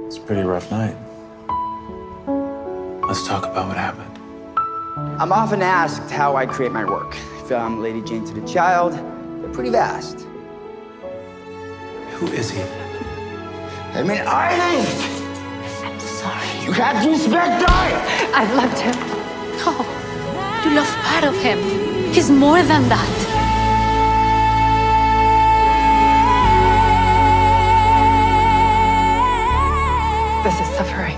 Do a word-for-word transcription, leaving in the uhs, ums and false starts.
It's a pretty rough night. Let's talk about what happened. I'm often asked how I create my work. From Lady Jane to the Child, they're pretty vast. Who is he? I'm an artist! I'm sorry. You have to respect art! I loved him. Oh, you love part of him. He's more than that. This is suffering.